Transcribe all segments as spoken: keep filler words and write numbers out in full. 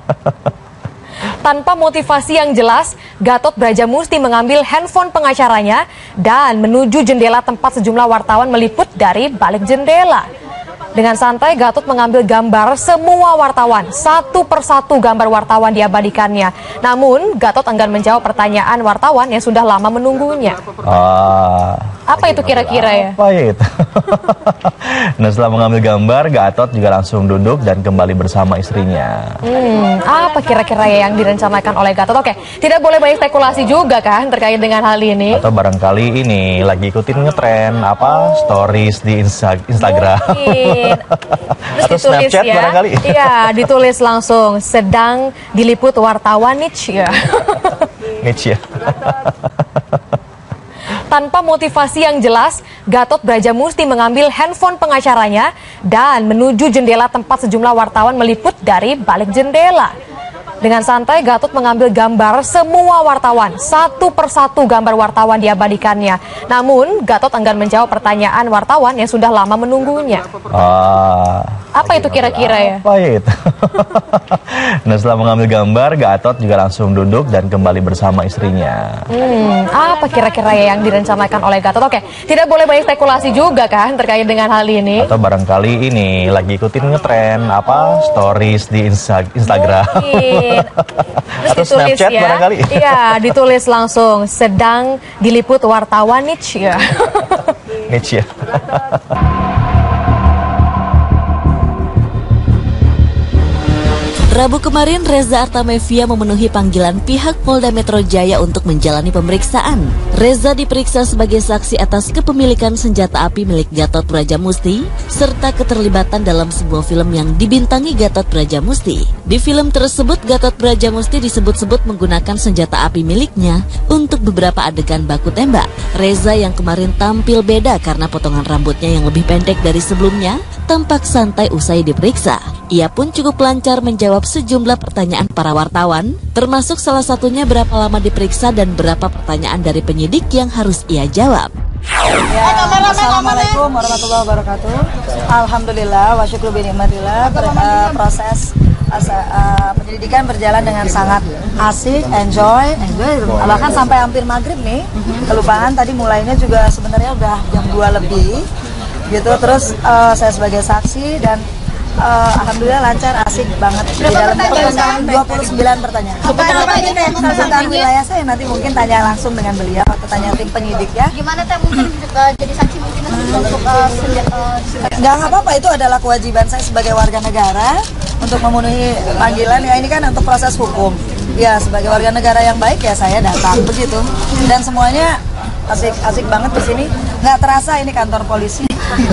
Tanpa motivasi yang jelas, Gatot Brajamusti mengambil handphone pengacaranya dan menuju jendela tempat sejumlah wartawan meliput dari balik jendela. Dengan santai, Gatot mengambil gambar semua wartawan. Satu persatu gambar wartawan diabadikannya. Namun, Gatot enggan menjawab pertanyaan wartawan yang sudah lama menunggunya. Ah, apa itu kira-kira ya? Apa ya itu? Nah, setelah mengambil gambar, Gatot juga langsung duduk dan kembali bersama istrinya. Hmm, apa kira-kira ya yang direncanakan oleh Gatot? Oke, tidak boleh banyak spekulasi juga kan terkait dengan hal ini. Atau barangkali ini lagi ikutin ngetren apa stories di Insta Instagram. Mungkin. Terus atau ditulis Snapchat ya, barangkali. Iya, ditulis langsung sedang diliput wartawan niche ya. Niche ya. Tanpa motivasi yang jelas, Gatot Brajamusti mengambil handphone pengacaranya dan menuju jendela tempat sejumlah wartawan meliput dari balik jendela. Dengan santai, Gatot mengambil gambar semua wartawan. Satu persatu gambar wartawan diabadikannya. Namun, Gatot enggan menjawab pertanyaan wartawan yang sudah lama menunggunya. Ah, apa itu kira-kira ya? Apa ya itu? Nah, setelah mengambil gambar, Gatot juga langsung duduk dan kembali bersama istrinya. Hmm, apa kira-kira ya yang direncanakan oleh Gatot? Oke, tidak boleh banyak spekulasi juga kan terkait dengan hal ini. Atau barangkali ini lagi ikutin ngetren apa stories di Insta Instagram. Mungkin. Terus atau ditulis Snapchat ya, barangkali. Iya, ditulis langsung sedang diliput wartawan niche ya. Niche ya. Rabu kemarin, Reza Artamevia memenuhi panggilan pihak Polda Metro Jaya untuk menjalani pemeriksaan. Reza diperiksa sebagai saksi atas kepemilikan senjata api milik Gatot Brajamusti, serta keterlibatan dalam sebuah film yang dibintangi Gatot Brajamusti. Di film tersebut, Gatot Brajamusti disebut-sebut menggunakan senjata api miliknya untuk beberapa adegan baku tembak. Reza yang kemarin tampil beda karena potongan rambutnya yang lebih pendek dari sebelumnya, tampak santai usai diperiksa. Ia pun cukup lancar menjawab sejumlah pertanyaan para wartawan, termasuk salah satunya berapa lama diperiksa dan berapa pertanyaan dari penyidik yang harus ia jawab. Ya, Assalamualaikum warahmatullahi wabarakatuh. Alhamdulillah wa syukru bi nikmatillah. uh, Proses uh, penyelidikan berjalan dengan sangat asik, enjoy, enjoy. Bahkan sampai hampir maghrib nih. Kelupaan tadi mulainya juga sebenarnya udah jam dua lebih. Gitu, terus uh, saya sebagai saksi dan Uh, alhamdulillah lancar, asik banget. Di dalam pertanyaan dua puluh sembilan pertanyaan. Seputar wilayah saya nanti mungkin tanya langsung dengan beliau atau tanya tim penyidik ya. Gimana teh mungkin uh, jadi saksi mungkin untuk uh, uh, nggak apa-apa, itu adalah kewajiban saya sebagai warga negara untuk memenuhi panggilan ya, ini kan untuk proses hukum. Ya, sebagai warga negara yang baik ya saya datang begitu. Dan semuanya asik-asik banget di sini. Nggak terasa ini kantor polisi.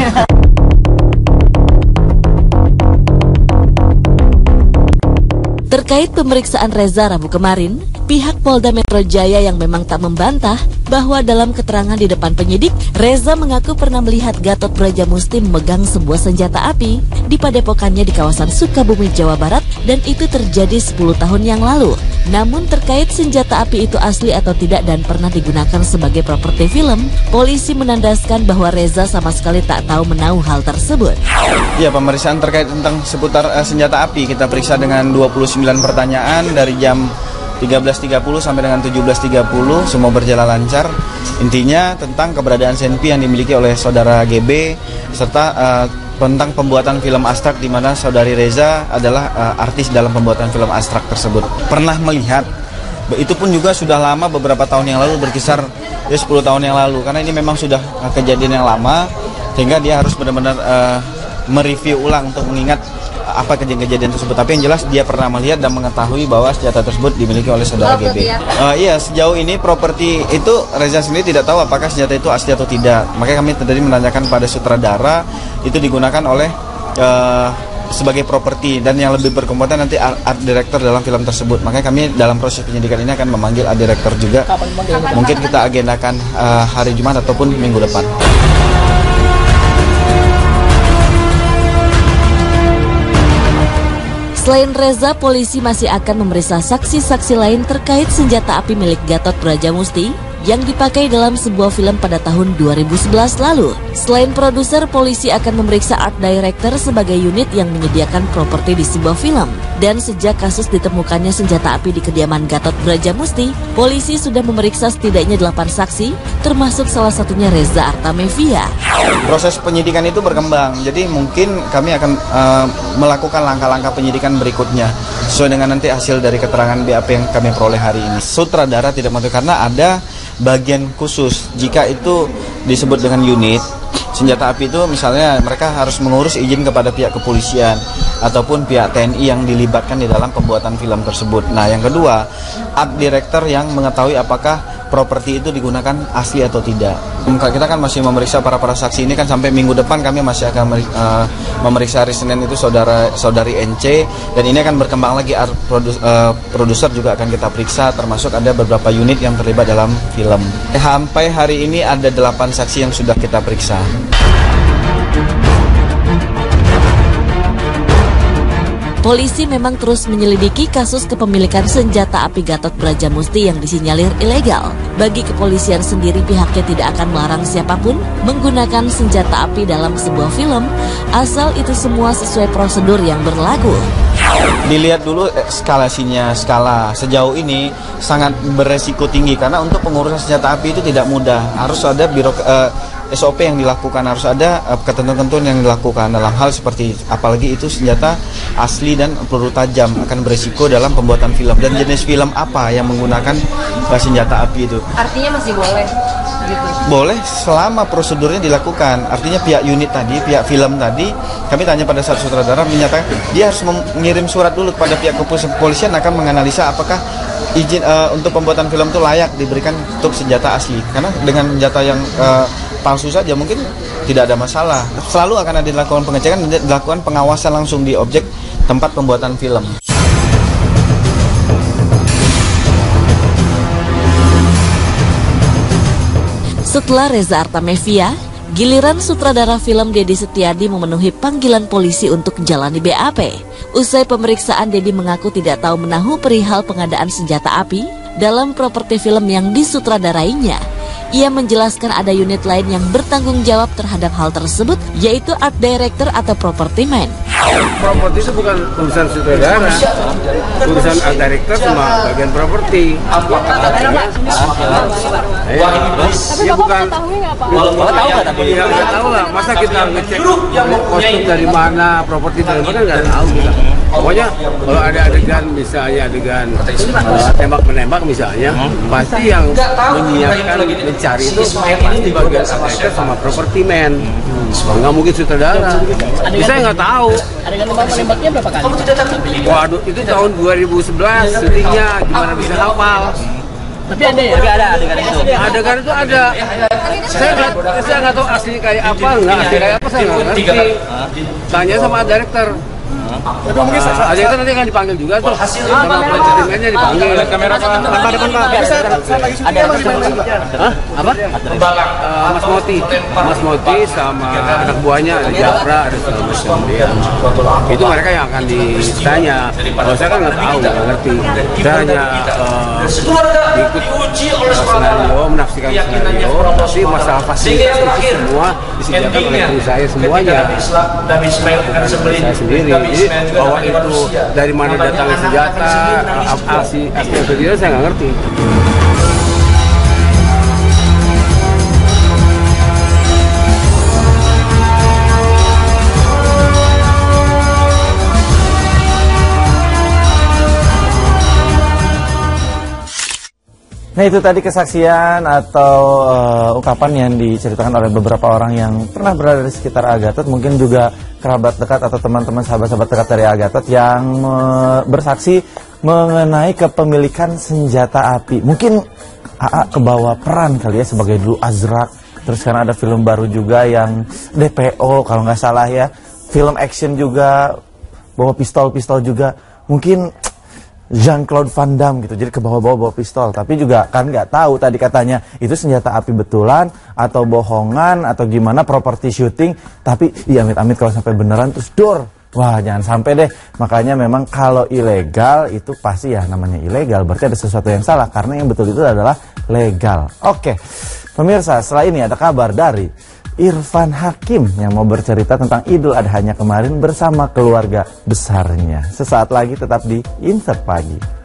Terkait pemeriksaan Reza Rabu kemarin, pihak Polda Metro Jaya yang memang tak membantah bahwa dalam keterangan di depan penyidik, Reza mengaku pernah melihat Gatot Brajamusti memegang sebuah senjata api di padepokannya di kawasan Sukabumi, Jawa Barat, dan itu terjadi sepuluh tahun yang lalu. Namun terkait senjata api itu asli atau tidak dan pernah digunakan sebagai properti film, polisi menandaskan bahwa Reza sama sekali tak tahu menahu hal tersebut. Ya, pemeriksaan terkait tentang seputar uh, senjata api kita periksa dengan dua puluh sembilan pertanyaan dari jam tiga belas tiga puluh sampai dengan tujuh belas tiga puluh, semua berjalan lancar. Intinya tentang keberadaan senpi yang dimiliki oleh saudara G B serta uh, tentang pembuatan film abstrak di mana saudari Reza adalah uh, artis dalam pembuatan film abstrak tersebut. Pernah melihat, itu pun juga sudah lama, beberapa tahun yang lalu, berkisar ya sepuluh tahun yang lalu, karena ini memang sudah uh, kejadian yang lama sehingga dia harus benar-benar uh, mereview ulang untuk mengingat apa kejadian-kejadian tersebut. Tapi yang jelas dia pernah melihat dan mengetahui bahwa senjata tersebut dimiliki oleh saudara G B. Uh, iya, sejauh ini properti itu Reza sendiri tidak tahu apakah senjata itu asli atau tidak. Makanya kami tadi menanyakan pada sutradara, itu digunakan oleh uh, sebagai properti, dan yang lebih berkompeten nanti art, art director dalam film tersebut. Makanya kami dalam proses penyidikan ini akan memanggil art director juga. Mungkin kita agendakan uh, hari Jumat ataupun minggu depan. Selain Reza, polisi masih akan memeriksa saksi-saksi lain terkait senjata api milik Gatot Brajamusti yang dipakai dalam sebuah film pada tahun dua ribu sebelas lalu. Selain produser, polisi akan memeriksa art director sebagai unit yang menyediakan properti di sebuah film. Dan sejak kasus ditemukannya senjata api di kediaman Gatot Brajamusti, polisi sudah memeriksa setidaknya delapan saksi, termasuk salah satunya Reza Artamevia. Proses penyidikan itu berkembang, jadi mungkin kami akan uh, melakukan langkah-langkah penyidikan berikutnya sesuai dengan nanti hasil dari keterangan B A P yang kami peroleh hari ini. Sutradara tidak mampu karena ada bagian khusus. Jika itu disebut dengan unit senjata api itu, misalnya mereka harus mengurus izin kepada pihak kepolisian ataupun pihak T N I yang dilibatkan di dalam pembuatan film tersebut. Nah, yang kedua, art director yang mengetahui apakah properti itu digunakan asli atau tidak. Kita kan masih memeriksa para para saksi ini kan sampai minggu depan kami masih akan uh, memeriksa hari Senin itu saudara saudari N C, dan ini akan berkembang lagi. Art produ, uh, produser juga akan kita periksa, termasuk ada beberapa unit yang terlibat dalam film. Sampai hari ini ada delapan saksi yang sudah kita periksa. Polisi memang terus menyelidiki kasus kepemilikan senjata api Gatot Brajamusti yang disinyalir ilegal. Bagi kepolisian sendiri, pihaknya tidak akan melarang siapapun menggunakan senjata api dalam sebuah film, asal itu semua sesuai prosedur yang berlaku. Dilihat dulu eskalasinya, skala sejauh ini sangat beresiko tinggi karena untuk pengurusan senjata api itu tidak mudah. Harus ada birok uh, S O P yang dilakukan, harus ada uh, ketentuan-ketentuan yang dilakukan dalam hal seperti apalagi itu senjata asli dan peluru tajam, akan beresiko dalam pembuatan film. Dan jenis film apa yang menggunakan uh, senjata api itu? Artinya masih boleh gitu? Boleh selama prosedurnya dilakukan. Artinya pihak unit tadi, pihak film tadi, kami tanya pada saat sutradara menyatakan dia harus mengirim surat dulu kepada pihak kepolisian akan menganalisa apakah izin uh, untuk pembuatan film itu layak diberikan untuk senjata asli. Karena dengan senjata yang uh, palsu saja mungkin tidak ada masalah. Selalu akan ada dilakukan pengecekan dan dilakukan pengawasan langsung di objek tempat pembuatan film. Setelah Reza Artamevia, giliran sutradara film Dedi Setiadi memenuhi panggilan polisi untuk menjalani B A P. Usai pemeriksaan, Dedi mengaku tidak tahu menahu perihal pengadaan senjata api dalam properti film yang disutradarainya. Ia menjelaskan ada unit lain yang bertanggung jawab terhadap hal tersebut, yaitu art director atau property man. Properti itu bukan urusan sutradara, urusan art director sama bagian properti. Tapi Bapak mengetahui nggak Pak? Bapak tahu nggak? Tapi ya nggak tahu lah. Masa kita ngecek kostum dari mana, properti dari mana nggak tahu kita. Pokoknya kalau ada adegan misalnya adegan uh, tembak menembak misalnya, hmm. pasti yang menyiapkan mencari itu pasti bagian art director sama property man. Hmm. Nggak mungkin sutradara. Bisa nggak tahu. Adegan tembak menembaknya berapa kali? Waduh, itu tahun dua ribu sebelas syutingnya, gimana bisa hafal? Tapi ada ya? Tapi ada adegan itu. Adegan itu ada. Saya nggak, saya nggak tahu asli kayak apa, nggak asli kayak apa saya nggak ngerti. Tanya sama art director. Tapi mungkin uh, ada itu nanti akan dipanggil juga tuh. Sama presiden-nya dipanggil. Kamera tanpa depan Pak. Ada Hah? Apa? Uh, Mas Moti, Mas Moti sama anak buahnya ada Japra, ada segala macam dia. Itu mereka yang akan ditanya. Kalau saya kan nggak tahu, nggak ngerti. Saya hanya uh, ikut skenario, menafsirkan skenario. Tapi masalah fasilitas itu semua disediakan oleh kru saya semuanya. Saya sendiri. Jadi bahwa itu dari mana datangnya senjata, asli asli atau tidak saya nggak ngerti. Nah, itu tadi kesaksian atau uh, ungkapan yang diceritakan oleh beberapa orang yang pernah berada di sekitar Agathot, mungkin juga kerabat dekat atau teman-teman sahabat-sahabat dekat dari Agathot yang uh, bersaksi mengenai kepemilikan senjata api. Mungkin A A kebawa peran kali ya sebagai dulu Azrak, terus karena ada film baru juga yang D P O kalau nggak salah ya, film action juga, bawa pistol-pistol juga, mungkin Jean-Claude Van Damme gitu, jadi ke bawah-bawah bawa pistol, tapi juga kan nggak tahu tadi katanya itu senjata api betulan atau bohongan atau gimana, properti syuting, tapi iya amit-amit kalau sampai beneran terus dor, wah jangan sampai deh. Makanya memang kalau ilegal itu pasti ya namanya ilegal, berarti ada sesuatu yang salah karena yang betul itu adalah legal. Oke, pemirsa, setelah ini ada kabar dari Irfan Hakim yang mau bercerita tentang Idul Adhanya kemarin bersama keluarga besarnya. Sesaat lagi tetap di Insert Pagi.